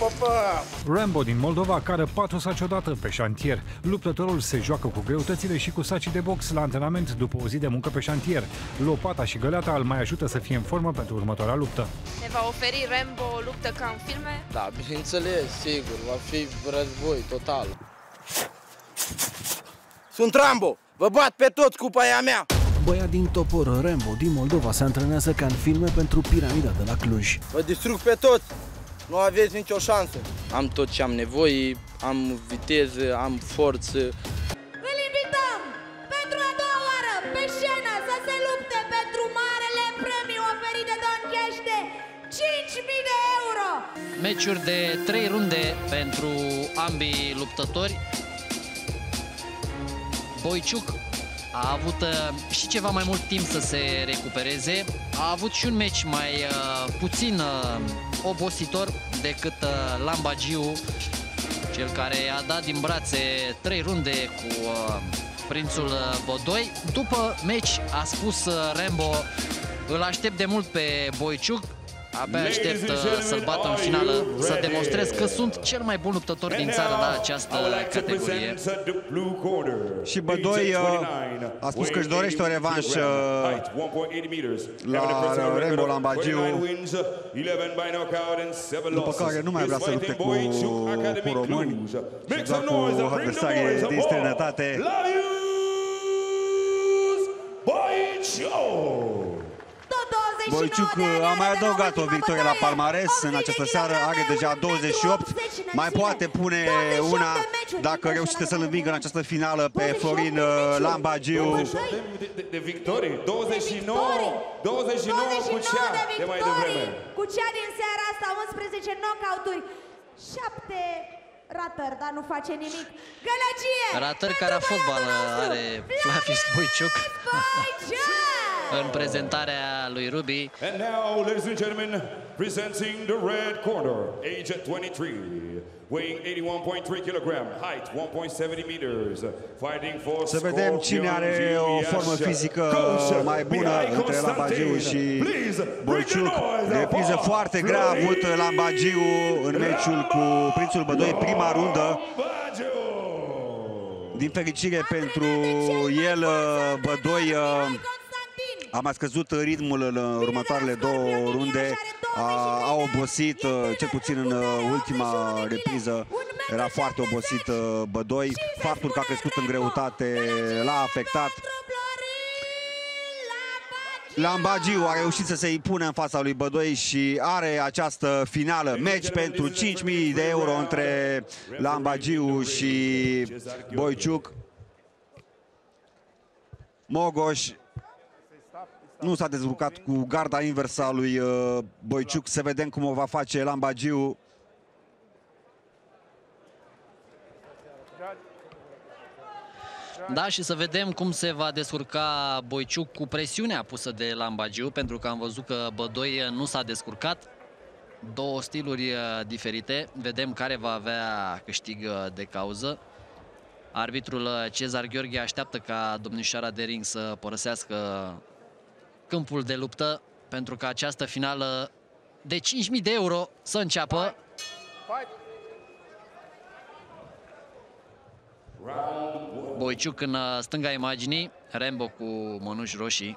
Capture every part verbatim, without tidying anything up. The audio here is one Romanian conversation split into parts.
Rambo din Moldova cară patru saci odată pe șantier. Luptătorul se joacă cu greutățile și cu sacii de box la antrenament după o zi de muncă pe șantier. Lopata și găleata îl mai ajută să fie în formă pentru următoarea luptă. Ne va oferi Rambo o luptă ca în filme? Da, bineînțeles, sigur, va fi război total. Sunt Rambo! Vă bat pe toți cu paia mea! Băiat din Topor, Rambo din Moldova, se antrenează ca în filme pentru Piramida de la Cluj. Vă distrug pe toți! Nu aveți nicio șansă! Am tot ce am nevoie, am viteză, am forță. Îl invităm pentru a doua oară pe scenă să se lupte pentru marele premiu oferit de Don Chește, cinci mii de euro! Meciuri de trei runde pentru ambii luptători. Boiciuc a avut uh, și ceva mai mult timp să se recupereze. A avut și un meci mai uh, puțin uh, obositor decât uh, Lambagiu, cel care a dat din brațe trei runde cu uh, prințul Bodoi. După meci a spus uh, Rambo, îl aștept de mult pe Boiciuc. Abia aștept uh, să-l bată în finală, să demonstrez că sunt cel mai bun luptător din țară la această categorie. Și Bădoi uh, a spus că își dorește o revanșă la Rambo Lambagiu, după care nu mai vrea să lupte cu, cu români, ci doar cu adversarii din străinătate. Boiciuc a mai adăugat o victorie la palmares în această seară, are deja douăzeci și opt, mai poate pune una dacă reușește să-l învingă în această finală pe Florin Lambagiu. De victorii, douăzeci și nouă, douăzeci și nouă cu cea de mai devreme. Cu cea din seara asta, unsprezece knockout-uri, șapte ratări, dar nu face nimic. Gălăgie! Ratări care a fotbal are Flavius Boiciuc în prezentarea lui Ruby. And now, ladies and gentlemen, presenting the red corner, age at twenty-three, weighing eighty-one point three kilograms, height one point seven zero meters, fighting for Să vedem cine are o formă fizică mai bună între Lambagiu și Boiciuc. Repriză foarte grea a avut Lambagiu în meciul cu prințul Bădoi, prima rundă. Din fericire pentru el, Bădoi a mai scăzut ritmul în următoarele două runde, a, a obosit, cel puțin în ultima repriză, era foarte obosit Bădoi. Faptul că a crescut în greutate l-a afectat. Lambagiu a reușit să se impune în fața lui Bădoi și are această finală, meci pentru cinci mii de euro între Lambagiu și Boiciuc. Mogoș nu s-a dezburcat cu garda inversă a lui uh, Boiciuc. Să vedem cum o va face Lambagiu. Da, și să vedem cum se va descurca Boiciuc cu presiunea pusă de Lambagiu, pentru că am văzut că Bădoi nu s-a descurcat. Două stiluri diferite. Vedem care va avea câștig de cauză. Arbitrul Cezar Gheorghe așteaptă ca domnișoara de ring să părăsească câmpul de luptă pentru ca această finală de cinci mii de euro să înceapă. Boiciuc în stânga imaginii, Rambo cu mănuși roșii.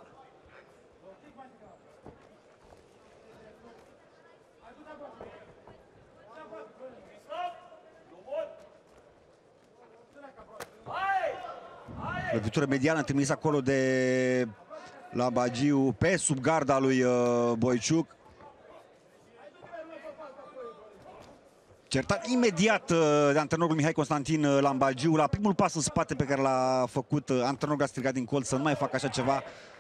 Lovitură mediană trimis acolo de Lambagiu pe sub garda lui uh, Boiciuc. Certat imediat uh, de antrenorul Mihai Constantin uh, Lambagiu la primul pas în spate pe care l-a făcut. Uh, antrenorul a strigat din colț să nu mai facă așa ceva.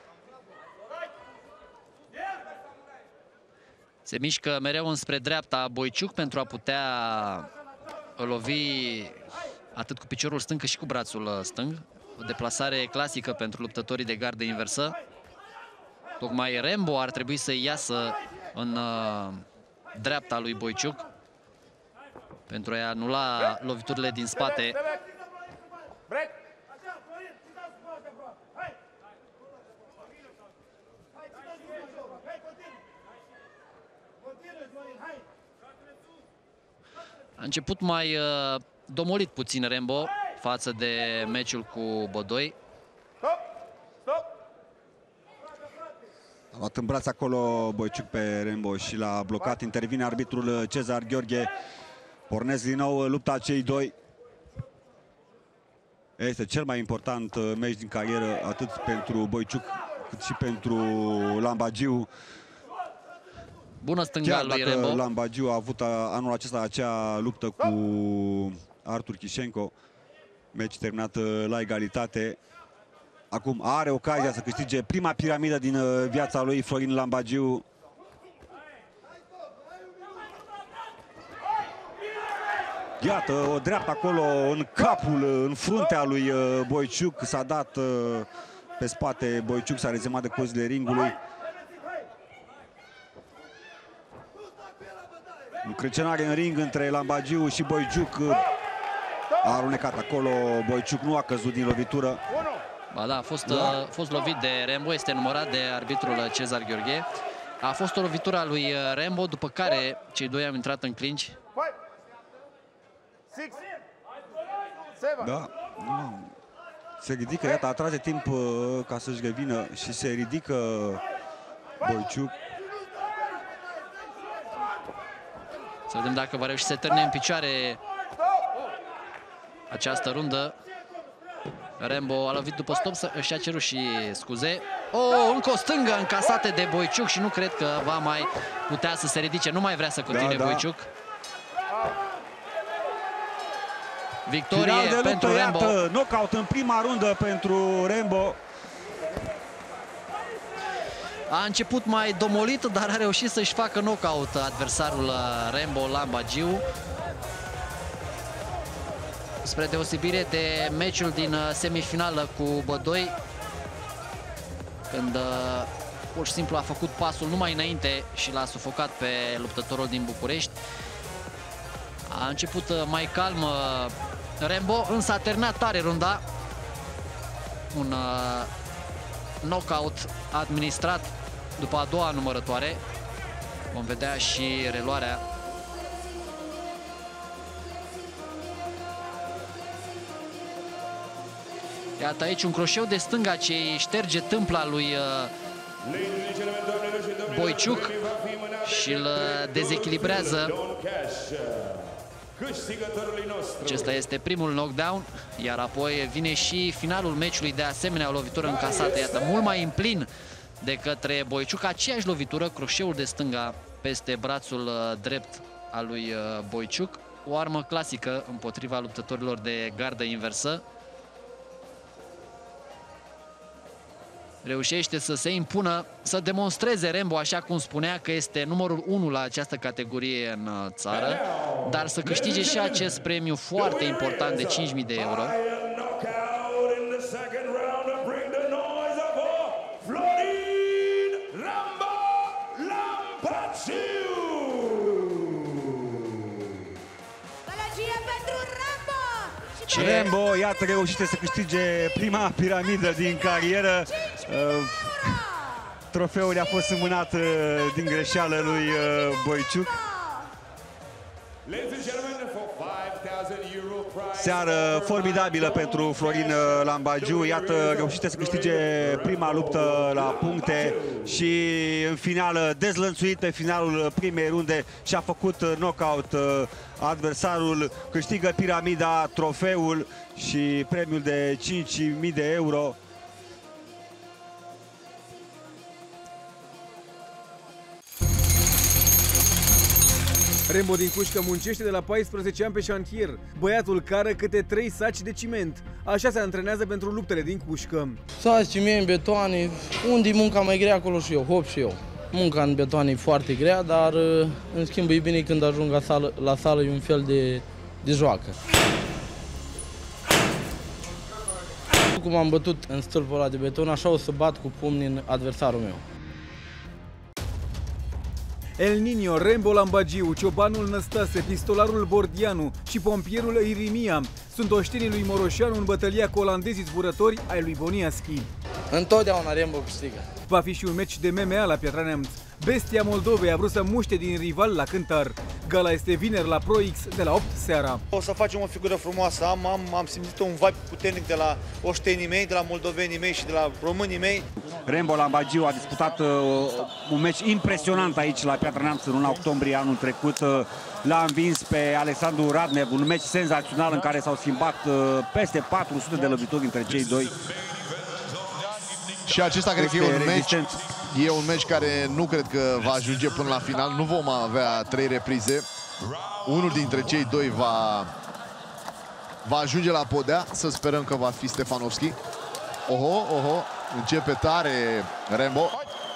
Se mișcă mereu înspre dreapta Boiciuc pentru a putea lovi atât cu piciorul stâng cât și cu brațul stâng. O deplasare clasică pentru luptătorii de gardă inversă. Tocmai Rambo ar trebui să iasă în uh, dreapta lui Boiciuc pentru a anula loviturile din spate. A început mai uh, domolit puțin Rembo față de meciul cu Bodoi. A luat în braț acolo Boiciuc pe Rembo și l-a blocat. Intervine arbitrul Cezar Gheorghe. Pornesc din nou lupta cei doi. Este cel mai important meci din carieră, atât pentru Boiciuc cât și pentru Lambagiu. Bună stânga lui Rembo. Lambagiu a avut anul acesta acea luptă cu Artur Chișenko, meci terminat la egalitate. Acum are ocazia să câștige prima piramidă din viața lui Florin Lambagiu. Iată, o dreaptă acolo în capul, în fruntea lui Boiciuc. S-a dat pe spate Boiciuc, s-a rezemat de cozile ringului. Încrâncenare în ring între Lambagiu și Boiciuc. A alunecat acolo Boiciuc, nu a căzut din lovitură. Ba da, a fost, a fost lovit de Rembo, este numărat de arbitrul Cezar Gheorghe. A fost o lovitură a lui Rembo, după care cei doi au intrat în clinch. Da, se ridică, iată, atrage timp ca să-și revină și se ridică Boiciuc. Să vedem dacă va reuși să se târne în picioare această rundă. Rembo a lovit după stop și a cerut și scuze. Oh, încă o stângă încasată de Boiciuc și nu cred că va mai putea să se ridice. Nu mai vrea să continue da, da. Boiciuc. Victorie pentru luptă, Rembo. Iată, knockout în prima rundă pentru Rembo. A început mai domolit, dar a reușit să-și facă knockout adversarul Rembo Lambagiu. Spre deosebire de meciul din semifinală cu Bodoi, când pur și simplu a făcut pasul numai înainte și l-a sufocat pe luptătorul din București. A început mai calm Rembo, însă a terminat tare runda. Un knockout administrat după a doua numărătoare. Vom vedea și reluarea. Iată aici un croșeu de stânga ce îi șterge tâmpla lui Boiciuc și îl dezechilibrează. Acesta este primul knockdown, iar apoi vine și finalul meciului, de asemenea o lovitură încasată, iată, mult mai în plin de către Boiciuc, aceeași lovitură, croșeul de stânga peste brațul drept al lui Boiciuc, o armă clasică împotriva luptătorilor de gardă inversă. Reușește să se impună, să demonstreze Rembo, așa cum spunea, că este numărul unu la această categorie în țară, dar să câștige și acest premiu foarte important de cinci mii de euro. Rembo, iată, reușite să câștige prima piramidă din carieră. Trofeul a fost înmânat din greșeală lui Boiciuc. Seară formidabilă pentru Florin Lambagiu. Iată, reușite să câștige prima luptă la puncte și în final dezlănțuit pe finalul primei runde și a făcut knockout adversarul, câștigă piramida, trofeul și premiul de cinci mii de euro. Rembo din Cușcă muncește de la paisprezece ani pe șantier. Băiatul cară câte trei saci de ciment. Așa se antrenează pentru luptele din Cușcă. Saci, ciment, betoane, unde e munca mai grea, acolo și eu, hop și eu. Munca în betoane e foarte grea, dar în schimb e bine când ajung la sală, la sală e un fel de, de joacă. Cum am bătut în stâlpul ăla de beton, așa o să bat cu pumnii în adversarul meu. El Niño, Rembo Lambagiu, ciobanul Năstase, pistolarul Bordianu și pompierul Irimia sunt oștenii lui Moroșanu în bătălia cu olandezii zburători ai lui Boniaschi. Întotdeauna Rembo câștigă. Va fi și un meci de M M A la Piatra Neamț. Bestia Moldovei a vrut să muște din rival la cântar. Gala este vineri la Pro X de la opt seara. O să facem o figură frumoasă. Am, am, am simțit un vibe puternic de la oștenii mei, de la moldovenii mei și de la românii mei. Rembo Lambagiu a disputat uh, un meci impresionant aici la Piatra Neamț în luna octombrie anul trecut. Uh, L-a învins pe Alexandru Radnev, un meci senzațional în care s-au schimbat uh, peste patru sute de lovituri între cei doi. Și acesta cred că e un meci, e un meci care nu cred că va ajunge până la final. Nu vom avea trei reprize. Unul dintre cei doi va, va ajunge la podea. Să sperăm că va fi Stefanovski. Oho, oho, începe tare Rembo.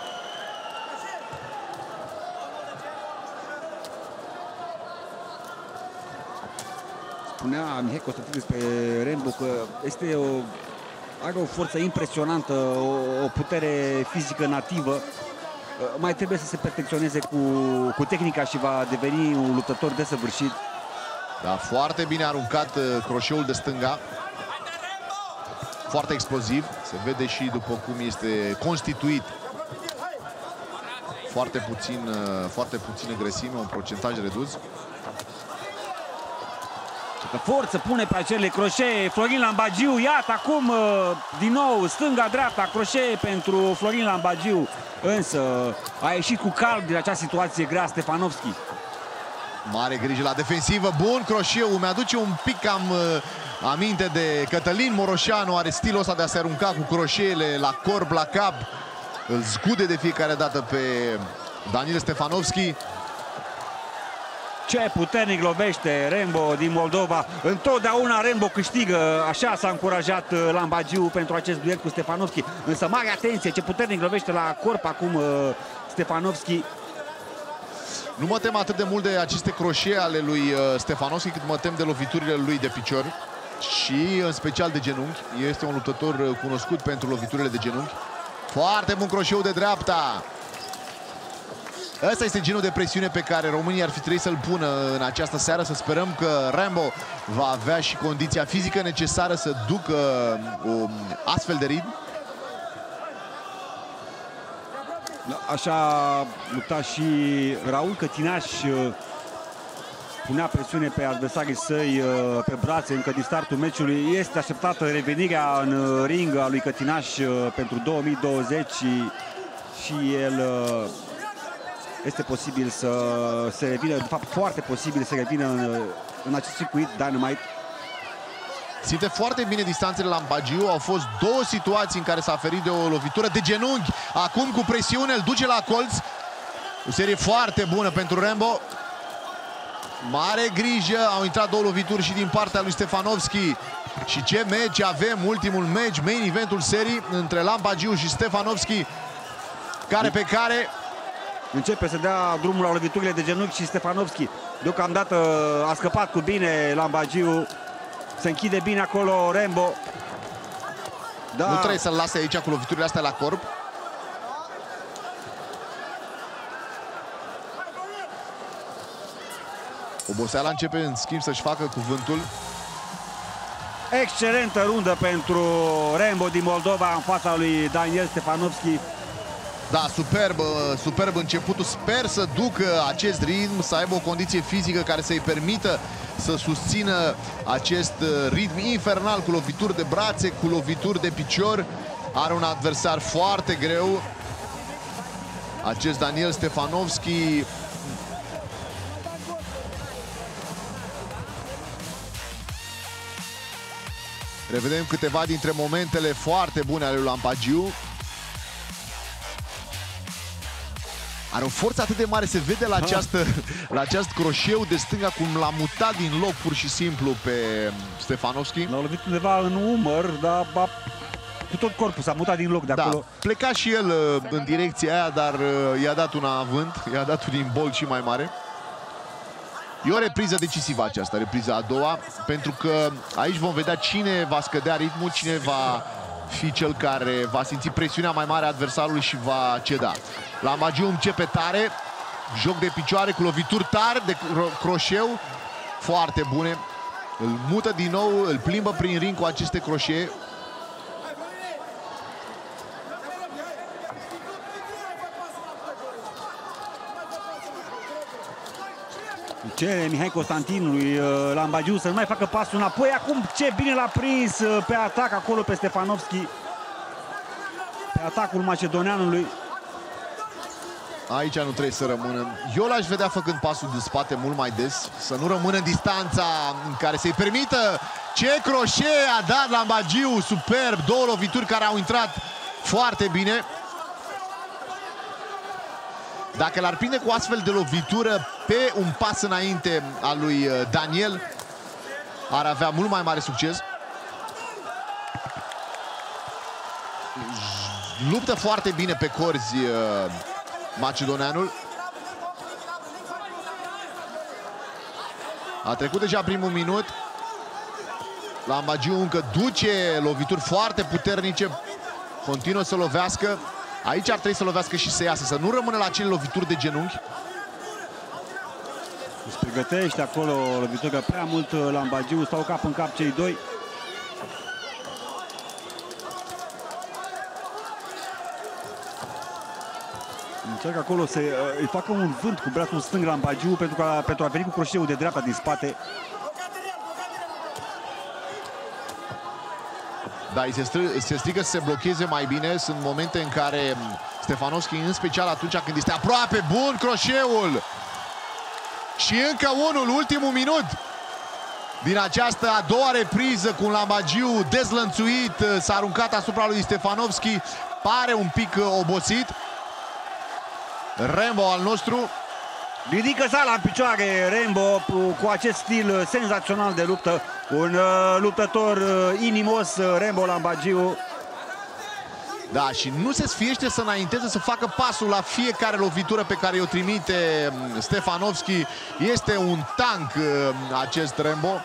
Spunea Mihai Constantin despre Rembo că este o, are o forță impresionantă, o, o putere fizică nativă. Mai trebuie să se perfecționeze cu, cu tehnica și va deveni un luptător desăvârșit. Da, foarte bine aruncat croșeul de stânga. Foarte exploziv. Se vede și după cum este constituit. Foarte puțin, foarte puțină grăsime, un procentaj redus. Forță pune pe acele croșee Florin Lambagiu. Iată acum din nou stânga-dreapta croșee pentru Florin Lambagiu. Însă a ieșit cu calm din această situație grea Stefanovski. Mare grijă la defensivă. Bun croșeu. Mi-aduce un pic cam aminte de Cătălin Moroșanu. Are stilul ăsta de a se arunca cu croșeele la corp, la cap. Îl zgude de fiecare dată pe Daniel Stefanovski. Ce puternic lovește Rembo din Moldova. Întotdeauna Rembo câștigă. Așa s-a încurajat Lambagiu pentru acest duel cu Stefanovski. Însă mare atenție, ce puternic lovește la corp acum Stefanovski. Nu mă tem atât de mult de aceste croșee ale lui Stefanovski, cât mă tem de loviturile lui de picior și în special de genunchi. Este un luptător cunoscut pentru loviturile de genunchi. Foarte bun croșeu de dreapta. Ăsta este genul de presiune pe care românii ar fi trebuit să-l pună în această seară. Să sperăm că Rembo va avea și condiția fizică necesară să ducă un astfel de ritm. Așa lupta și Raul Cătinaș. Punea presiune pe adversarii săi pe brațe încă din startul meciului. Este așteptată revenirea în ring a lui Cătinaș pentru două mii douăzeci și, și el este posibil să se revină, de fapt foarte posibil să revină în, în acest circuit Dynamite. Ținte foarte bine distanțele la Lambagiu. Au fost două situații în care s-a ferit de o lovitură de genunchi. Acum cu presiune îl duce la colț. O serie foarte bună pentru Rembo. Mare grijă. Au intrat două lovituri și din partea lui Stefanovski. Și ce meci avem, ultimul meci, main eventul serii între Lambagiu și Stefanovski. Care pe care începe să dea drumul la loviturile de genunchi și Stefanovski. Deocamdată a scăpat cu bine Lambagiu. Se închide bine acolo Rembo. Da. Nu trebuie să-l lase aici cu loviturile astea la corp. Oboseala începe în schimb să-și facă cuvântul. Excelentă rundă pentru Rembo din Moldova în fața lui Daniel Stefanovski. Da, superb, superb începutul. Sper să ducă acest ritm, să aibă o condiție fizică care să-i permită să susțină acest ritm infernal cu lovituri de brațe, cu lovituri de picior. Are un adversar foarte greu, acest Daniel Stefanovski. Revedem câteva dintre momentele foarte bune ale lui Lambagiu. Are o forță atât de mare, se vede la, această, la acest croșeu de stânga cum l-a mutat din loc pur și simplu pe Stefanovski. L-a lovit undeva în umăr, dar ba, cu tot corpul s-a mutat din loc de acolo. Da, pleca și el în direcția aia, dar i-a dat un avânt, i-a dat un imbold și mai mare. E o repriză decisivă aceasta, repriza a doua, pentru că aici vom vedea cine va scădea ritmul, cine va fi cel care va simți presiunea mai mare a adversarului și va ceda. Lambagiu începe tare, joc de picioare cu lovituri tari de croșeu, foarte bune. Îl mută din nou, îl plimbă prin ring cu aceste croșee. cere Mihai Constantinului Lambagiu să nu mai facă pasul înapoi. Acum ce bine l-a prins pe atac acolo pe Stefanovski. Pe atacul macedoneanului. Aici nu trebuie să rămână. Eu l-aș vedea făcând pasul de spate mult mai des. Să nu rămână în distanța în care să-i permită. Ce croșet a dat Lambagiu, superb. Două lovituri care au intrat foarte bine. Dacă l-ar prinde cu astfel de lovitură pe un pas înainte al lui Daniel, ar avea mult mai mare succes. Luptă foarte bine pe corzi macedoneanul. A trecut deja primul minut. Lambagiu încă duce lovituri foarte puternice. Continuă să lovească. Aici ar trebui să lovească și să iasă, să nu rămână la acele lovituri de genunchi. Își pregătește acolo lovituri, că prea mult Lambagiu, stau cap în cap cei doi. Încearcă acolo să îi facă un vânt cu brațul stâng Lambagiu pentru, că, pentru a veni cu croșeul de dreapta din spate. Da, îi se, se strică să se blocheze mai bine. Sunt momente în care Stefanovski, în special atunci când este aproape, bun croșeul. Și încă unul, ultimul minut din această a doua repriză cu un Lambagiu dezlănțuit, s-a aruncat asupra lui Stefanovski, pare un pic obosit. Rambo al nostru ridică sala în picioare, Rambo, cu acest stil senzațional de luptă. Un uh, luptător uh, inimos, uh, Rambo Lambagiu. Da, și nu se sfiește să înainteze, să facă pasul la fiecare lovitură pe care o trimite Stefanovski. Este un tank uh, acest Rambo.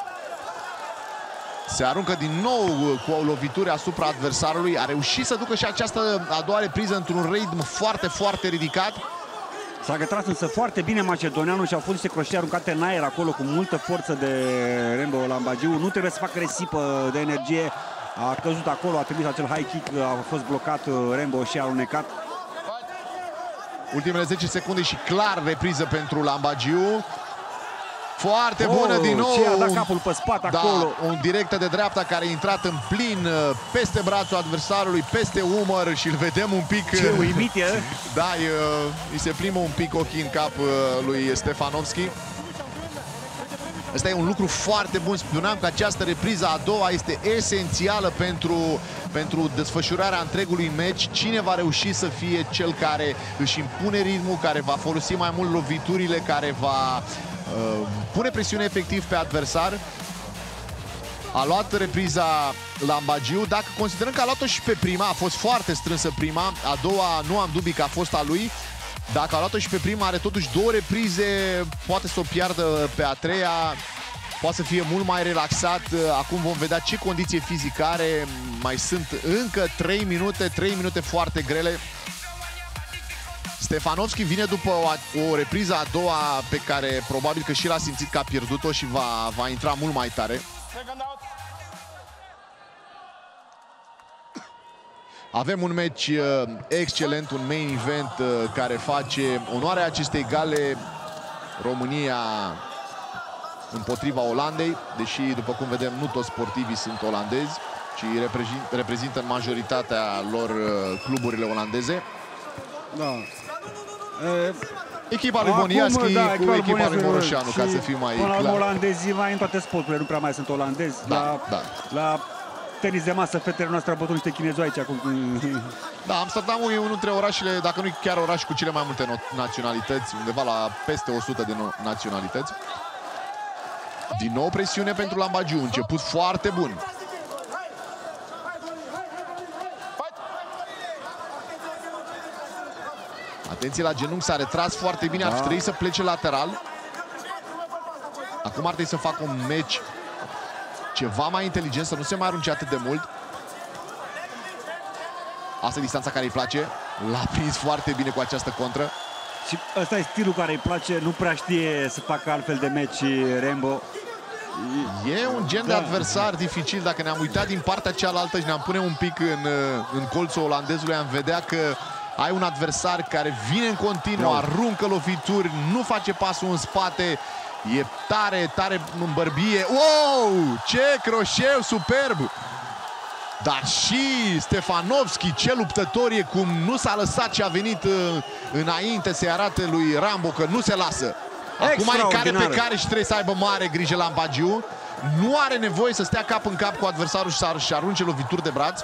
Se aruncă din nou cu o lovitură asupra adversarului. A reușit să ducă și această a doua repriză într-un ritm foarte, foarte ridicat. S-a retras însă foarte bine macedoneanul și au fost niște croșete aruncate în aer acolo cu multă forță de Rambo Lambagiu. Nu trebuie să facă risipă de energie. A căzut acolo, a trimis acel high kick, a fost blocat Rambo și a alunecat. Ultimele zece secunde și clar repriză pentru Lambagiu. Foarte oh, bună din nou. Ce a dat capul pe spate da, acolo. Un directă de dreapta care a intrat în plin peste brațul adversarului, peste umăr și îl vedem un pic. Ce uimit e. Da, îi se plimbă un pic ochii în cap lui Stefanovski. Ăsta e un lucru foarte bun. Spuneam că această repriză a doua este esențială pentru, pentru desfășurarea întregului meci. Cine va reuși să fie cel care își impune ritmul, care va folosi mai mult loviturile, care va uh, pune presiune efectiv pe adversar. A luat repriza Lambagiu. Dacă considerăm că a luat-o și pe prima, a fost foarte strânsă prima, a doua nu am dubii că a fost a lui. Dacă a luat-o și pe prima, are totuși două reprize, poate să o piardă pe a treia, poate să fie mult mai relaxat. Acum vom vedea ce condiție fizică are. Mai sunt încă trei minute, trei minute foarte grele. Stefanovski vine după o, o repriză a doua pe care probabil că și l-a simțit că a pierdut-o și va, va intra mult mai tare. Avem un meci uh, excelent, un main event uh, care face onoarea acestei gale, România împotriva Olandei, deși, după cum vedem, nu toți sportivii sunt olandezi, ci reprezintă, reprezintă în majoritatea lor uh, cluburile olandeze. Da. E... Echipa lui Boniaschi da, cu echipa lui Moroșanu, ca să fim mai clar. La olandezii mai în toate sporturile, nu prea mai sunt olandezi. Da, la, da. La tenis de masă, fetele noastre au bătut niște chinezoaici acum. Da, Amsterdamul e unul dintre orașele, dacă nu chiar oraș cu cele mai multe naționalități, undeva la peste o sută de naționalități. Din nou presiune pentru Lambagiu, început foarte bun. Atenție la genunchi, s-a retras foarte bine, da. Ar trebui să plece lateral. Acum ar trebui să facă un meci ceva mai inteligent, să nu se mai arunce atât de mult. Asta e distanța care îi place. L-a prins foarte bine cu această contră. Și ăsta e stilul care îi place, nu prea știe să facă altfel de meci Rambo. E un gen da. de adversar dificil. Dacă ne-am uitat din partea cealaltă și ne-am pune un pic în, în colțul olandezului, am vedea că ai un adversar care vine în continuu, aruncă lovituri, nu face pasul în spate, e tare, tare în bărbie. Wow! Ce croșeu superb! Dar și Stefanovski, ce luptător e, cum nu s-a lăsat și a venit înainte să-i arate lui Rambo că nu se lasă. Acum e care pe care și trebuie să aibă mare grijă Lambagiu. Nu are nevoie să stea cap în cap cu adversarul și să arunce lovituri de braț.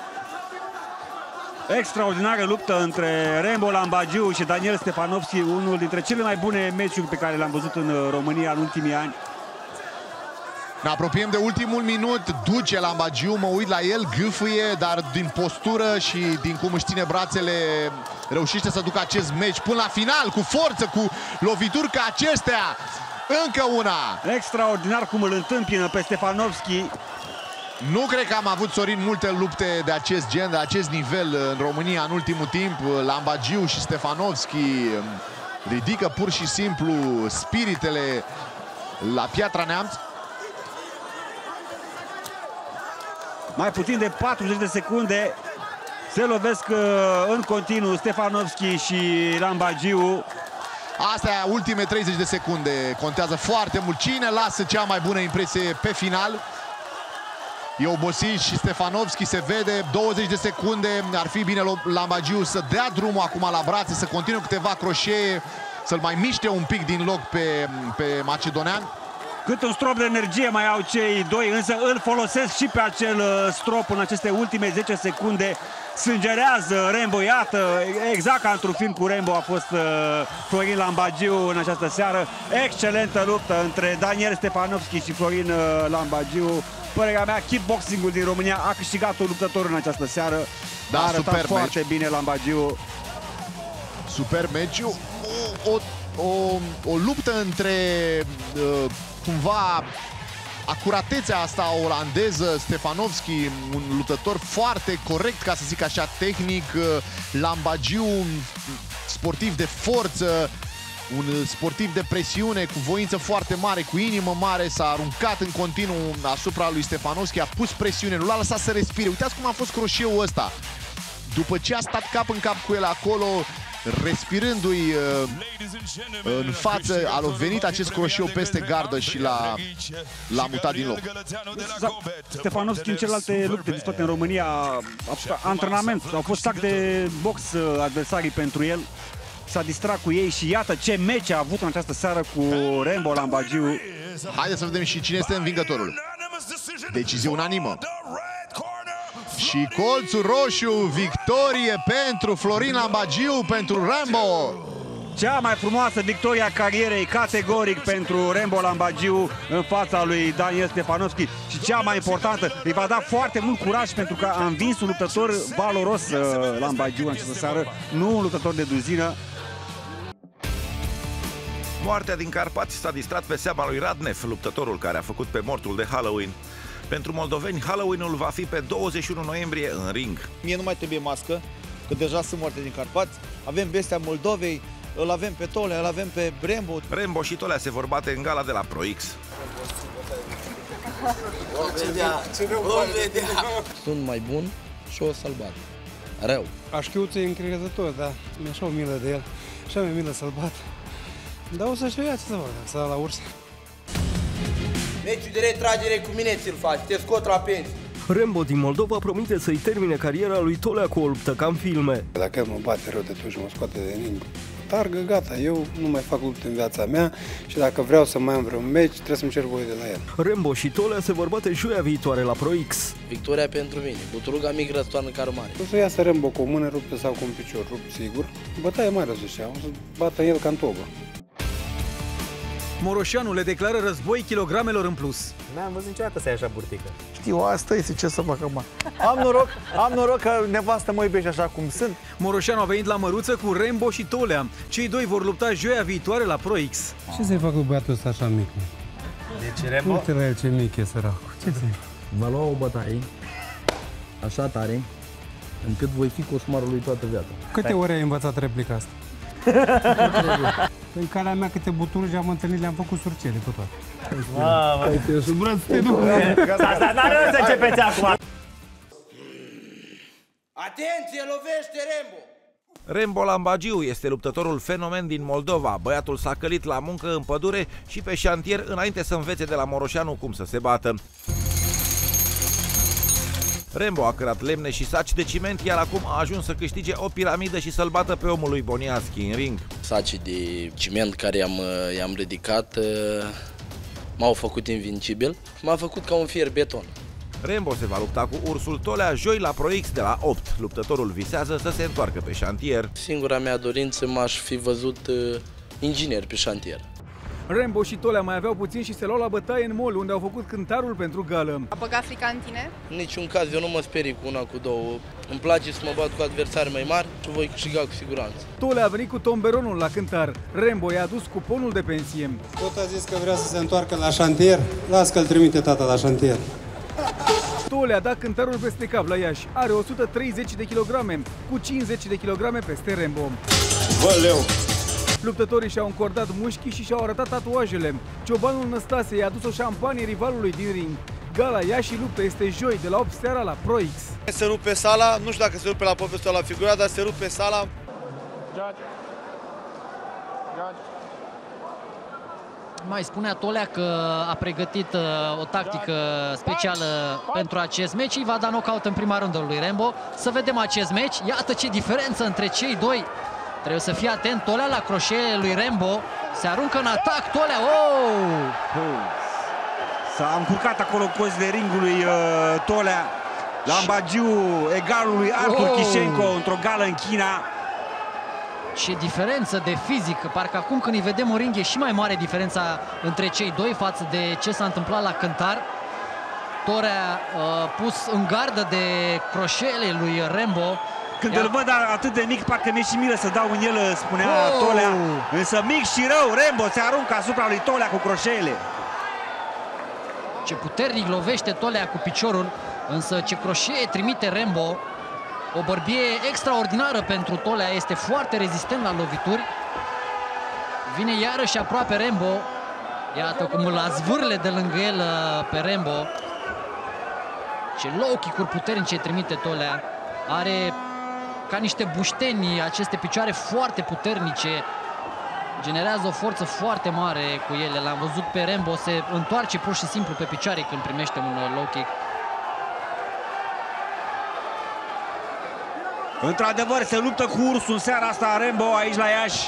Extraordinară luptă între Rembo Lambagiu și Daniel Stefanovski, unul dintre cele mai bune meciuri pe care le-am văzut în România în ultimii ani. Ne apropiem de ultimul minut, duce Lambagiu, mă uit la el, gâfâie, dar din postură și din cum își ține brațele reușește să ducă acest meci până la final, cu forță, cu lovituri ca acestea. Încă una! Extraordinar cum îl întâmpină pe Stefanovski. Nu cred că am avut, Sorin, multe lupte de acest gen, de acest nivel în România în ultimul timp. Lambagiu și Stefanovski ridică pur și simplu spiritele la Piatra Neamț. Mai puțin de patruzeci de secunde se lovesc în continuu Stefanovski și Lambagiu. Astea, ultime treizeci de secunde, contează foarte mult. Cine lasă cea mai bună impresie pe final? E obosit și Stefanovski, se vede. douăzeci de secunde, ar fi bine Lambagiu să dea drumul acum la brațe, să continue câteva croșee, să-l mai miște un pic din loc pe, pe macedonean. Cât un strop de energie mai au cei doi, însă îl folosesc și pe acel strop în aceste ultime zece secunde. Sângerează Rembo, iată, exact ca într-un film cu Rembo a fost uh, Florin Lambagiu în această seară. Excelentă luptă între Daniel Stefanovski și Florin uh, Lambagiu. Părerea mea, kickboxing-ul din România a câștigat un luptător în această seară. Da, a arătat super foarte meci. bine Lambagiu. Super meciu. O, o, o, o luptă între uh, cumva acuratețea asta olandeză, Stefanovski, un luptător foarte corect, ca să zic așa, tehnic, Lambagiu, un sportiv de forță, un sportiv de presiune, cu voință foarte mare, cu inimă mare, s-a aruncat în continuu asupra lui Stefanovski, a pus presiune, nu l-a lăsat să respire. Uitați cum a fost croșeul ăsta. După ce a stat cap în cap cu el acolo, respirându-i uh, în față, a venit acest croșeu peste gardă și l-a mutat din loc. Stefanovski în celelalte lupte disputate în România, antrenament, au fost sac de box adversarii pentru el. S-a distrat cu ei și iată ce meci a avut în această seară cu Rembo Lambagiu. Haideți să vedem și cine este învingătorul. Decizie unanimă. Și colțul roșu, victorie pentru Florin Lambagiu, pentru Rembo. Cea mai frumoasă victoria carierei, categoric, pentru Rembo Lambagiu în fața lui Daniel Stefanovski. Și cea mai importantă, îi va da foarte mult curaj pentru că a învins un luptător valoros Lambagiu în această seară, nu un luptător de duzină. Moartea din Carpați s-a distrat pe seama lui Radnev, luptătorul care a făcut pe mortul de Halloween. Pentru moldoveni, Halloween-ul va fi pe douăzeci și unu noiembrie în ring. Mie nu mai trebuie mască, că deja sunt moarte din Carpați. Avem bestea Moldovei, îl avem pe Tolea, îl avem pe Rembo. Rembo și Tolea se vor bate în gala de la ProX. Sunt mai bun și o să-l bat. Rău. Așchiuță e încrezător, da. Mi-e așa o milă de el. Așa mi-e milă să-l bat. Dar o să-și ia ce să fac, să la urs. Meciul de retragere cu mine ți-l faci, te scot la pensie. Rembo din Moldova promite să-i termine cariera lui Tolea cu o luptă ca în filme. Dacă el mă bate rău de tot și mă scoate de ring, targă, gata, eu nu mai fac lupte în viața mea și dacă vreau să mai am vreun meci, trebuie să-mi cer voie de la el. Rembo și Tolea se vor bate joia viitoare la ProX. Victoria pentru mine, buturuga mic răstoarnă cară mare. O să iasă Rembo cu o mână ruptă sau cu un picior rupt, sigur. Bătaie mare o să știa, o să bată el ca în tobă. Moroșanu le declară război kilogramelor în plus. N-am văzut niciodată să ai așa burtică. Știu, asta este, ce să fac acum. Am noroc, am noroc că nevastă mă iubește așa cum sunt. Moroșanu a venit la măruță cu Rembo și Tolea. Cei doi vor lupta joia viitoare la ProX. Ce să-i fac lui băiatul ăsta așa mic? Deci Rembo? Uite la el ce mic e săracul. Ce să-i Va lua o bătaie așa tare încât voi fi coșmarul lui toată viața. Câte ore ai învățat replica asta? În calea mea câte buturi am întâlnit, le-am făcut surcele cu toate. Mamă! Te subrați, te duc! Asta n-are rost să începeți acum! Atenție, lovește Rembo! Rembo Lambagiu este luptătorul fenomen din Moldova. Băiatul s-a călit la muncă în pădure și pe șantier înainte să învețe de la Moroșanu cum să se bată. Rembo a cărat lemne și saci de ciment, iar acum a ajuns să câștige o piramidă și să-l bată pe omul lui Boniaschi în ring. Sacii de ciment care i-am, i-am ridicat m-au făcut invincibil, m-a făcut ca un fier beton. Rembo se va lupta cu Ursul Tolea joi la ProX de la opt. Luptătorul visează să se întoarcă pe șantier. Singura mea dorință m-aș fi văzut uh, inginer pe șantier. Rembo și Tolea mai aveau puțin și se luau la bătaie în mall, unde au făcut cântarul pentru gală. A băgat frica în tine? În niciun caz, eu nu mă sperii cu una, cu două. Îmi place să mă bat cu adversari mai mari și voi câștiga cu siguranță. Tolea a venit cu tomberonul la cântar. Rembo i-a adus cuponul de pensie. Tot a zis că vrea să se întoarcă la șantier. Las că îl trimite tata la șantier. Tolea a dat cântarul peste cap la Iași. Are o sută treizeci de kilograme, cu cincizeci de kilograme peste Rembo. Văleu! Luptătorii și-au încordat mușchii și și-au arătat tatuajele. Ciobanul Năstase i-a adus o șampanie rivalului din ring. Gala Iași luptă este joi de la opt seara la ProX. Se rupe sala, nu știu dacă se rupe la poveste sau la figura, dar se rupe sala. Mai spunea Tolea că a pregătit uh, o tactică specială pentru acest meci. Îi va da knockout în prima rundă lui Rembo. Să vedem acest meci. Iată ce diferență între cei doi. Trebuie să fie atent Tolea la croșeele lui Rembo. Se aruncă în atac Tolea. Oh! S-a încurcat acolo cozile ringului uh, Tolea. Lambagiu, egalul lui Artur oh! Chișenko într-o gală în China. Ce diferență de fizic. Parcă acum când îi vedem în ring e și mai mare diferența între cei doi față de ce s-a întâmplat la cântar. Tolea uh, pus în gardă de croșeele lui Rembo. Când Iar... îl văd atât de mic, parcă mi-e și milă să dau în el, spunea oh! Tolea. Însă mic și rău, Rembo se aruncă asupra lui Tolea cu croșeele. Ce puternic lovește Tolea cu piciorul, însă ce croșee trimite Rembo. O bărbie extraordinară pentru Tolea, este foarte rezistent la lovituri. Vine iarăși aproape Rembo. Iată cum îl azvârle de lângă el pe Rembo. Ce low kick-uri puternice trimite Tolea. Are ca niște bușteni aceste picioare foarte puternice. Generează o forță foarte mare cu ele. L-am văzut pe Rembo, se întoarce pur și simplu pe picioare când primește un low kick. Într-adevăr, se luptă cu ursul în seara asta Rembo aici la Iași.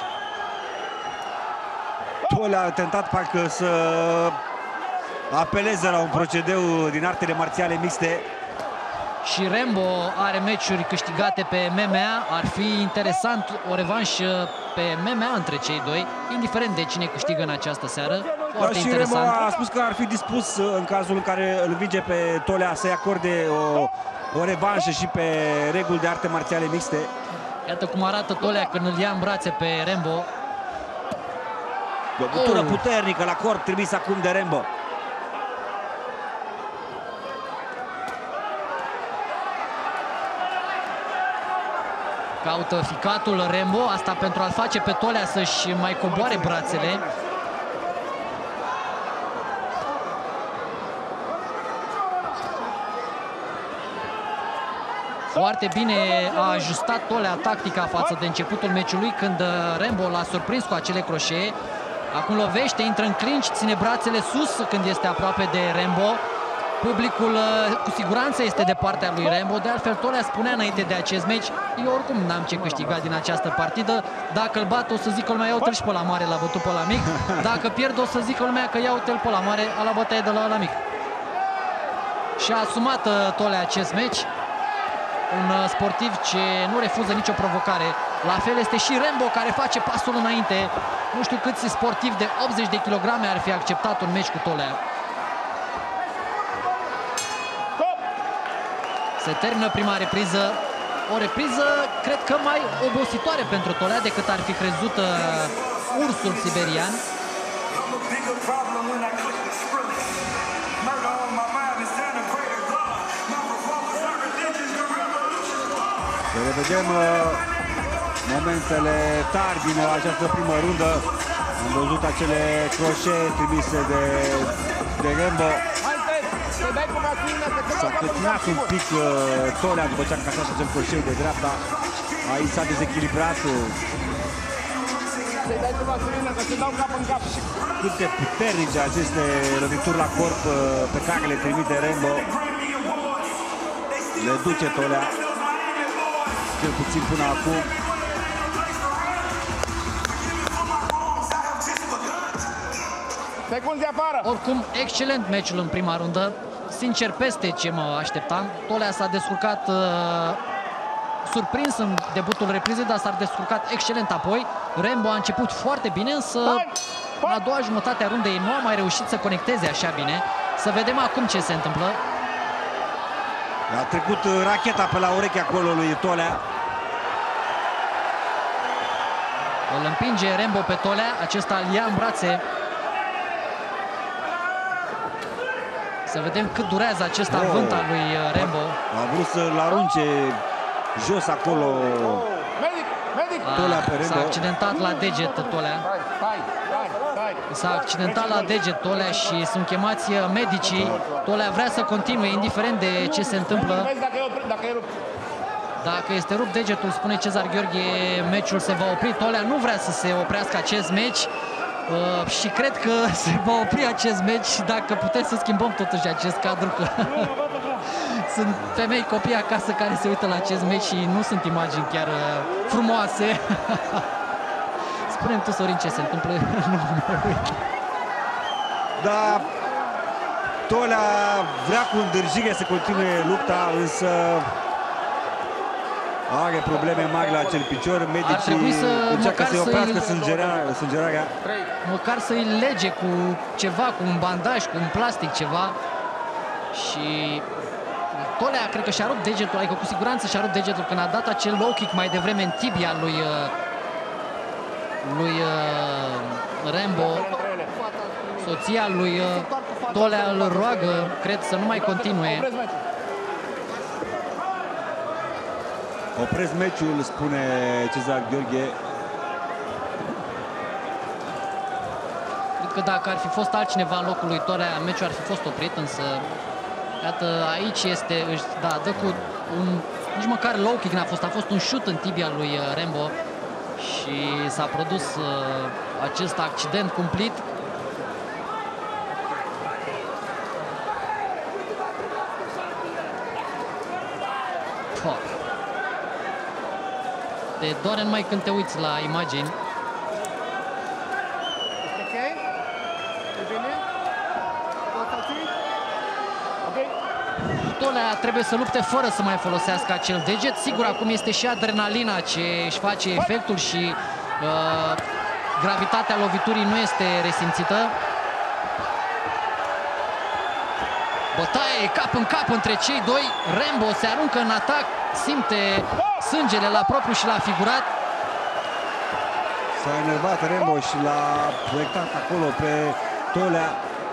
Tolea a tentat parcă să apeleze la un procedeu din artele marțiale mixte. Și Rembo are meciuri câștigate pe M M A. Ar fi interesant o revanșă pe M M A între cei doi, indiferent de cine câștigă în această seară. Foarte Dar și interesant. Rembo a spus că ar fi dispus în cazul în care îl învinge pe Tolea să-i acorde o, o revanșă și pe reguli de arte marțiale mixte. Iată cum arată Tolea când îl ia în brațe pe Rembo. O butură oh. puternică la corp trimis acum de Rembo. Caută ficatul Rembo, asta pentru a-l face pe Tolea să-și mai coboare brațele. Foarte bine a ajustat Tolea tactica față de începutul meciului, când Rembo l-a surprins cu acele croșee. Acum lovește, intră în clinch, ține brațele sus când este aproape de Rembo. Publicul cu siguranță este de partea lui Rembo. De altfel, Tolea spunea înainte de acest meci: eu oricum n-am ce câștiga din această partidă. Dacă îl bat, o să zică lumea, iau-te-l și pe la mare, l-a bătut pe la mic. Dacă pierd, o să zică lumea că iau-te-l pe la mare, a la bătaie de la la mic. Și a asumat Tolea acest meci. Un sportiv ce nu refuză nicio provocare. La fel este și Rembo, care face pasul înainte. Nu știu câți sportivi de optzeci de kilograme ar fi acceptat un meci cu Tolea. Se termină prima repriză. O repriză, cred că mai obositoare pentru Tolea decât ar fi crezut uh, ursul siberian. Să revedem uh, momentele tari din această primă rundă. Am văzut acele croșee trimise de, de Rembo. S-a clătinat un pic uh, Tolea după ce a încasat acel croșeu de dreapta. Aici s-a dezechilibrat. Să-i dai ceva, Surina, că se dau cap în cap. Cât de puternice aceste lovituri la corp pe care le trimite Rambo. Le duce Tolea, cel puțin până acum. Secunde afară! Oricum, excelent meciul în prima rundă. Sincer, peste ce mă așteptam. Tolea s-a descurcat uh, surprins în debutul reprizei, dar s-a descurcat excelent apoi. Rambo a început foarte bine, însă în a doua jumătate a rundei nu a mai reușit să conecteze așa bine. Să vedem acum ce se întâmplă. A trecut racheta pe la urechea acolo lui Tolea. Îl împinge Rambo pe Tolea, acesta îl ia în brațe. Să vedem cât durează acest oh. avânt al lui Rambo. A vrut să-l arunce jos acolo. Tolea pe Rambo. S-a accidentat la deget Tolea. S-a accidentat la deget Tolea și sunt chemați medicii. Tolea vrea să continue, indiferent de ce se întâmplă. Dacă este rupt degetul, spune Cezar Gheorghe, meciul se va opri. Tolea nu vrea să se oprească acest meci. Uh, și cred că se va opri acest meci dacă putem să schimbăm totuși acest cadru, că sunt femei, copii acasă care se uită la acest meci și nu sunt imagini chiar uh, frumoase. Spune-mi tu, Sorin, ce se întâmplă. Da, Tolea vrea cu îndârjire să continue lupta, însă are probleme mari la acel picior. Medicii să, încearcă să-i oprească să sângerarea, sângerarea. Măcar să-i lege cu ceva, cu un bandaj, cu un plastic, ceva. Și Tolea cred că și-a rupt degetul, adică cu siguranță și-a rupt degetul când a dat acel low kick mai devreme în tibia lui, lui Rambo. Soția lui Tolea îl roagă, cred, să nu mai continue. Opresc meciul, spune Cezar Gheorghe. Cred că dacă ar fi fost altcineva în locul lui Tolea, meciul ar fi fost oprit, însă iată, aici este, da, dă cu un, nici măcar low kick n-a fost, a fost un shoot în tibia lui Rambo și s-a produs uh, acest accident cumplit. Fuck. Te doare numai când te uiți la imagini. Tolea trebuie să lupte fără să mai folosească acel deget. Sigur, acum este și adrenalina ce își face efectul și uh, gravitatea loviturii nu este resimțită. Bătaie cap în cap între cei doi. Rambo se aruncă în atac, simte sângele la propriu și la figurat. S-a enervat Rambo și l-a proiectat acolo pe Tolea.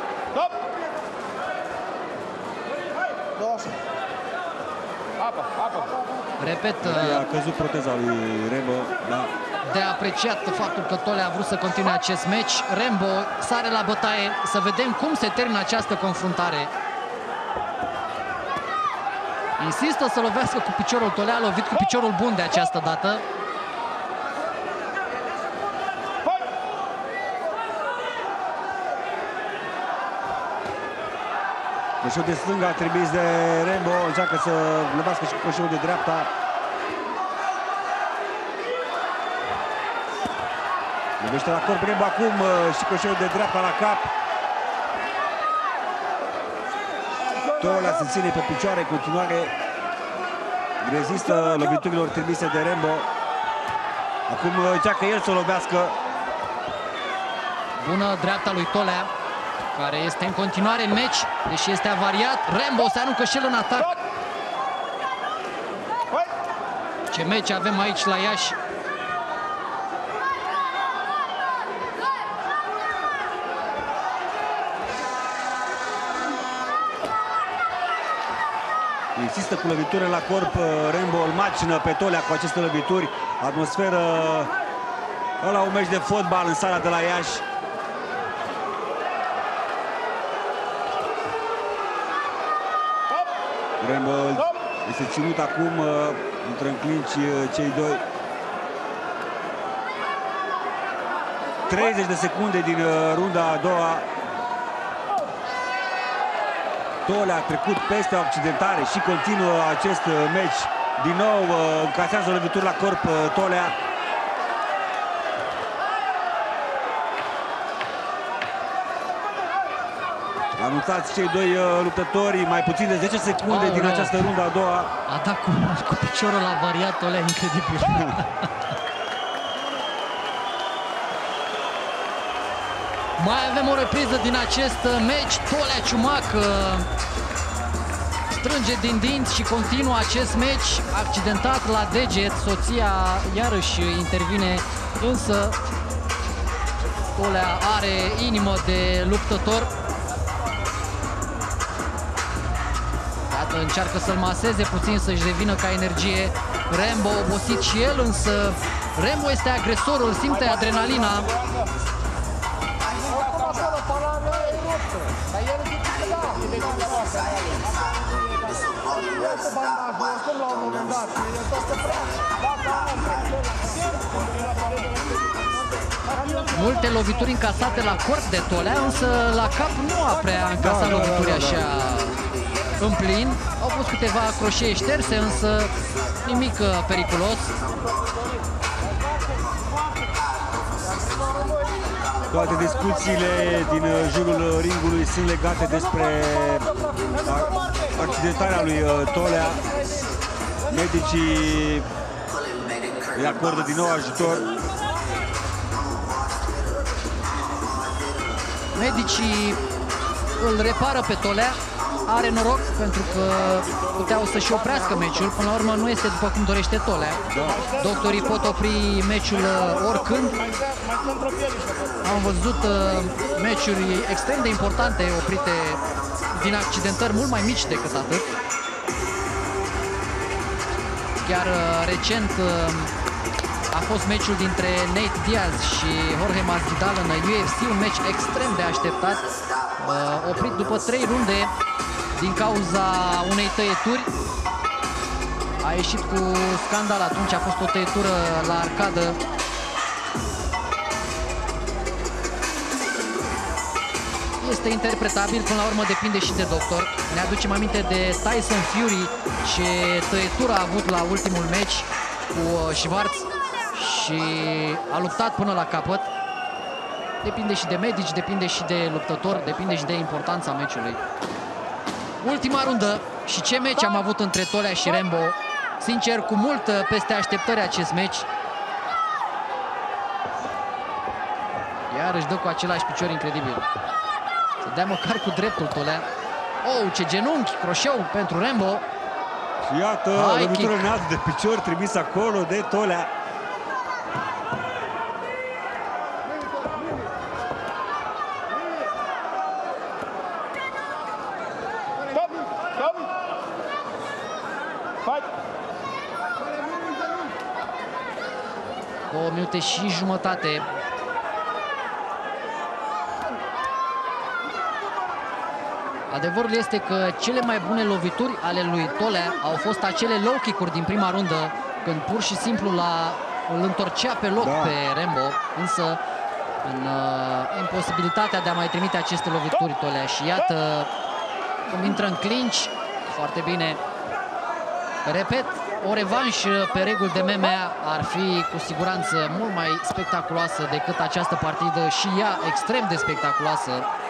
Repet, a căzut proteza lui Rambo. Da. De apreciat faptul că Tolea a vrut să continue acest meci. Rambo sare la bătaie. Să vedem cum se termină această confruntare. Insistă să lovească cu piciorul. Tolea a lovit cu piciorul bun de această dată. Coșul de stânga trimis de Rambo, încearcă să lovească și coșul de dreapta. Lovește la corp Rambo acum și coșul de dreapta la cap. Tolea se ține pe picioare, în continuare rezistă loviturilor trimise de Rambo. Acum încearcă el să lovească. Bună dreapta lui Tolea, care este în continuare în meci, deși este avariat. Rambo se aruncă și el în atac. Ce meci avem aici la Iași. Insistă cu loviturile la corp, Rambo îl macină pe Tolea cu aceste lovituri. Atmosferă la un meci de fotbal în sala de la Iași. Rambo Este ținut acum, intră în clinci cei doi. treizeci de secunde din runda a doua. Tolea a trecut peste o accidentare și continuă acest meci. Din nou încasează lovituri la corp Tolea. Anunțați cei doi luptători, mai puțin de zece secunde oh, din oh. această rundă a doua. A dat cu, cu piciorul la variat Tolea, incredibil. Mai avem o repriză din acest meci. Tolea Ciumac strânge din dinți și continuă acest meci. Accidentat la deget, soția iarăși intervine, însă Tolea are inimă de luptător. Iată, încearcă să-l maseze puțin, să-și revină ca energie. Rambo obosit și el, însă Rambo este agresorul, simte adrenalina. Multe lovituri încasate la corp de Tolea, însă la cap nu a prea încasat da, lovituri da, da, așa da. în plin. Au fost câteva croșee șterse, însă nimic periculos. Toate discuțiile din jurul ringului sunt legate despre accidentarea lui Tolea. Medicii îi acordă din nou ajutor. Medicii îl repară pe Tolea. Are noroc pentru că puteau să-și oprească meciul. Până la urmă nu este după cum dorește Tolea. Doctorii pot opri meciul oricând. Am văzut meciuri extrem de importante oprite din accidentări mult mai mici decât atât. Chiar recent a fost meciul dintre Nate Diaz și Jorge Masvidal în U F C, un meci extrem de așteptat, oprit după trei runde din cauza unei tăieturi. A ieșit cu scandal atunci, a fost o tăietură la arcadă. Este interpretabil, până la urmă depinde și de doctor. Ne aducem aminte de Tyson Fury, ce tăietură a avut la ultimul meci cu Schwarz și a luptat până la capăt. Depinde și de medici, depinde și de luptător, depinde și de importanța meciului. Ultima rundă și ce meci am avut între Tolea și Rambo. Sincer, cu mult peste așteptări acest meci. Iar își dă cu același picior incredibil. Să dea măcar cu dreptul Tolea. Oh, ce genunchi, croșeu pentru Rambo. Și iată, lovitură înaltă de picior trimis acolo de Tolea. Două minute și jumătate. Adevărul este că cele mai bune lovituri ale lui Tolea au fost acele low kick-uri din prima rundă, când pur și simplu îl întorcea pe loc da. pe Rambo, însă în uh, imposibilitatea de a mai trimite aceste lovituri Tolea. Și iată cum intră în clinch, foarte bine. Repet, o revanșă pe reguli de M M A ar fi cu siguranță mult mai spectaculoasă decât această partidă, și ea extrem de spectaculoasă.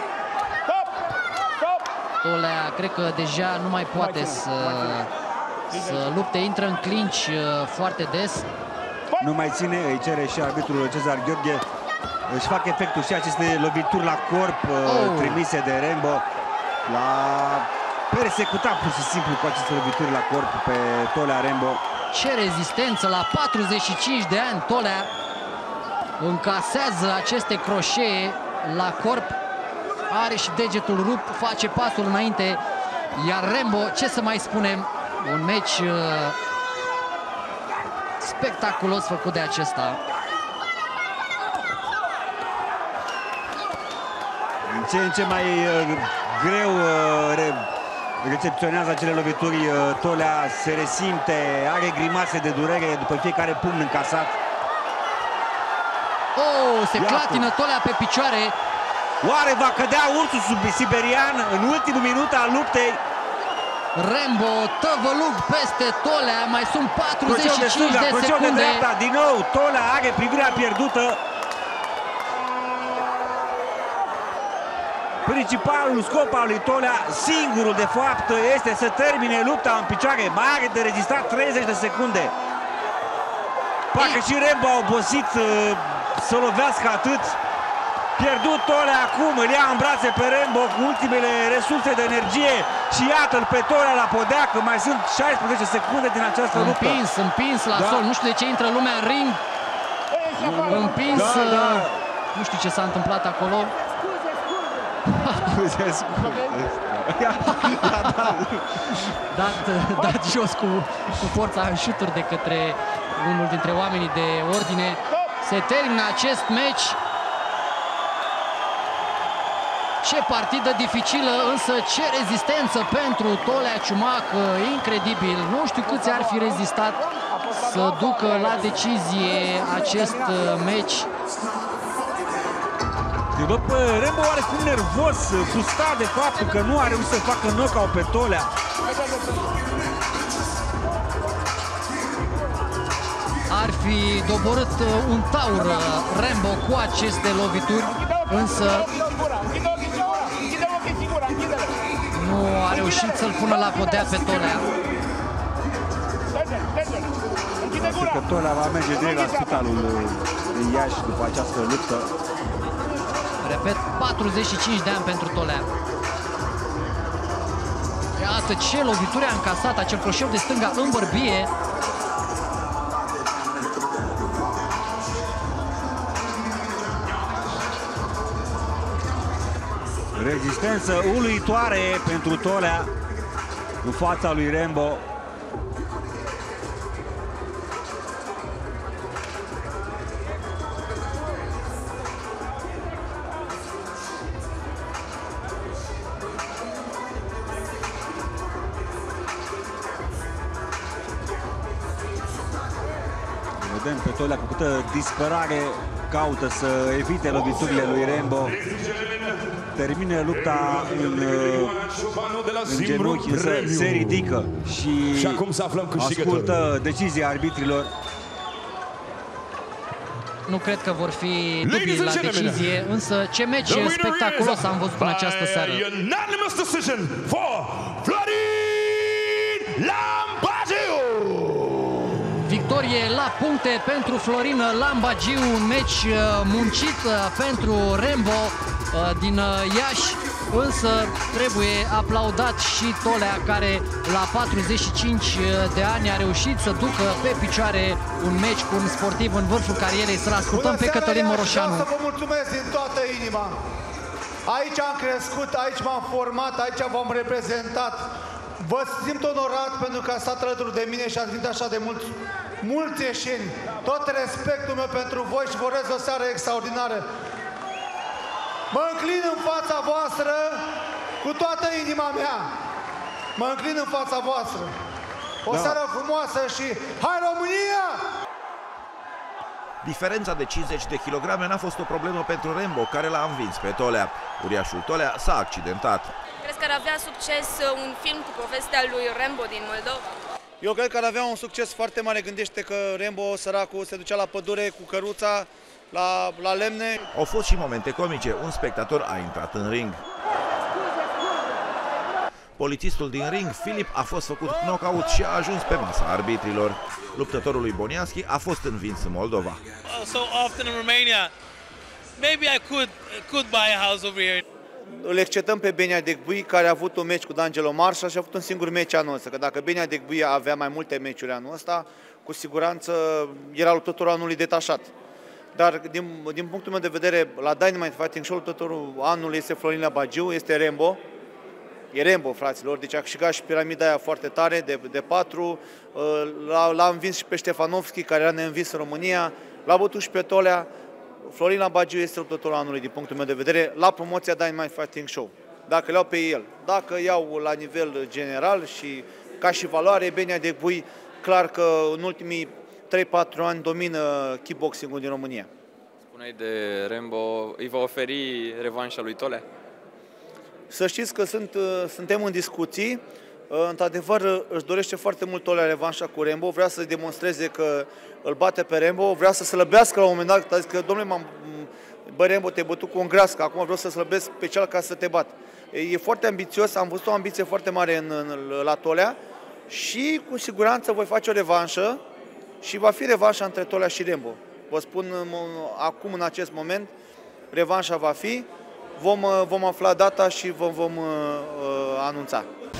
Tolea cred că deja nu mai poate să, să lupte, intră în clinch foarte des. Nu mai ține, îi cere și arbitrul Cezar Gheorghe. Își fac efectul și aceste lovituri la corp oh. trimise de Rambo. La persecuta pur și simplu cu aceste lovituri la corp pe Tolea Rambo. Ce rezistență la patruzeci și cinci de ani. Tolea încasează aceste croșee la corp. Are și degetul rupt, face pasul înainte. Iar Rambo, ce să mai spunem, un meci uh, spectaculos făcut de acesta. În ce în ce mai uh, greu uh, re, recepționează acele lovituri. Tolea se resimte, are grimase de durere după fiecare pumn încasat. Oh, se Iată. clatină Tolea pe picioare. Oare va cădea ursul sub siberian în ultimul minut al luptei? Rembo, tăvălug peste Tolea, mai sunt patruzeci și cinci de secunde. De dreapta, din nou, Tolea are privirea pierdută. Principalul scop al lui Tolea, singurul de fapt, este să termine lupta în picioare. Mai are de rezistat treizeci de secunde. Parcă și Rembo a obosit să lovească atât. Pierdut Tolea acum, îl ia în brațe pe Rembo cu ultimele resurse de energie și iată-l pe Tolea la podea, că mai sunt șaisprezece secunde din această luptă. Împins, împins la Da. sol, nu știu de ce intră lumea în ring. Împins, Da, da. nu știu ce s-a întâmplat acolo. Scuze, scuze. dat, dat jos cu, cu forța în șuturi de către unul dintre oamenii de ordine. Se termină acest meci. Ce partidă dificilă, însă ce rezistență pentru Tolea Ciumac, incredibil. Nu știu câți ar fi rezistat să ducă la decizie acest meci. După Rembo oarecum nervos, frustrat de faptul că nu a reușit să facă knockout pe Tolea. Ar fi doborât un taur Rembo cu aceste lovituri, însă nu a reușit să-l pună la podea pe Tolea. Cred că Tolea va merge direct la spitalul din Iași după această luptă. Repet, patruzeci și cinci de ani pentru Tolea. Iată ce lovituri a încasat, acel croșeu de stânga în bărbie. Rezistență uluitoare pentru Tolea în fața lui Rembo. Vedem pe Tolea cu câtă disperare caută să evite loviturile lui Rembo. Termină lupta în, în genunchi, însă se ridică și, și acum să aflăm ascultă decizia arbitrilor. Nu cred că vor fi dubii la decizie, însă ce meci spectaculos am văzut în această seară. Unanimous decision for Florin Lambagiu. Victorie la puncte pentru Florin Lambagiu, un meci muncit pentru Rembo din Iași, însă trebuie aplaudat și Tolea, care la patruzeci și cinci de ani a reușit să ducă pe picioare un meci cu un sportiv în vârful carierei. Să-l ascultăm pe Cătălin Moroșanu. Vreau să vă mulțumesc din toată inima. Aici am crescut, aici m-am format, aici v-am reprezentat. Vă simt onorat pentru că ați stat alături de mine și ați venit așa de mulți, mulți ieșeni. Tot respectul meu pentru voi și vă urez o seară extraordinară. Mă înclin în fața voastră cu toată inima mea. Mă înclin în fața voastră. O da. seară frumoasă și hai România! Diferența de cincizeci de kilograme n-a fost o problemă pentru Rembo, care l-a învins pe Tolea. Uriașul Tolea s-a accidentat. Crezi că ar avea succes un film cu povestea lui Rembo din Moldova? Eu cred că ar avea un succes foarte mare. Gândește că Rembo, săracul, se ducea la pădure cu căruța, la, la lemne. Au fost și momente comice. Un spectator a intrat în ring. Polițistul din ring, Filip, a fost făcut knockout și a ajuns pe masa arbitrilor. Luptătorul lui Bonianski a fost învins în Moldova. So often in Romania, maybe I could could buy a house over here. Îl excetăm pe Benia Degbui, care a avut un meci cu D'Angelo Marshall și a avut un singur meci anul ăsta. Că dacă Benia Degbui avea mai multe meciuri anul ăsta, cu siguranță era luptătorul anului detașat. Dar din, din punctul meu de vedere, la Dynamite Fighting Show, luptătorul anului este Florin Lambagiu, este Rembo. E Rembo, fraților, deci a câștigat și piramida aia foarte tare, de, de patru. L-a învins și pe Ștefanovski, care era neînvins în România. L-a bătut și pe Tolea. Florin Lambagiu este luptătorul anului, din punctul meu de vedere, la promoția Dynamite Fighting Show. dacă le iau pe el. Dacă iau la nivel general și ca și valoare, Benia Degbui, clar că în ultimii trei patru ani domină kickboxing-ul din România. Spuneai de Rembo, îi va oferi revanșa lui Tolea? Să știți că sunt, suntem în discuții. Într-adevăr, își dorește foarte mult Tolea revanșa cu Rembo, vrea să demonstreze că îl bate pe Rembo, vrea să slăbească la un moment dat, a zis că, domnule, m-am, bă, Rembo, te-ai bătut cu un grească, acum vreau să slăbesc pe cel ca să te bat. E foarte ambițios, am văzut o ambiție foarte mare în, în, la Tolea și cu siguranță voi face o revanșă și va fi revanșa între Tolea și Rembo. Vă spun acum, în acest moment, revanșa va fi, vom, vom afla data și vom, vom uh, anunța.